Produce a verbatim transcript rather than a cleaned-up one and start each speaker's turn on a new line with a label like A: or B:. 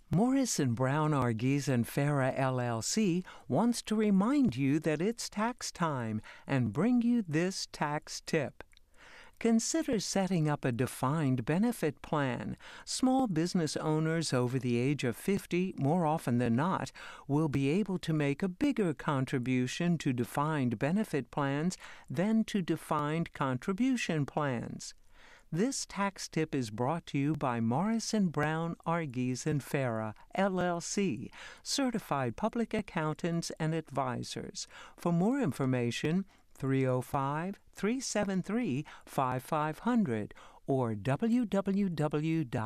A: Morrison Brown Argies and Farah L L C wants to remind you that it's tax time and bring you this tax tip. Consider setting up a defined benefit plan. Small business owners over the age of fifty, more often than not, will be able to make a bigger contribution to defined benefit plans than to defined contribution plans. This tax tip is brought to you by Morrison Brown Argies and Farah, L L C, certified public accountants and advisors. For more information, three oh five, three seven three, five five zero zero or w w w dot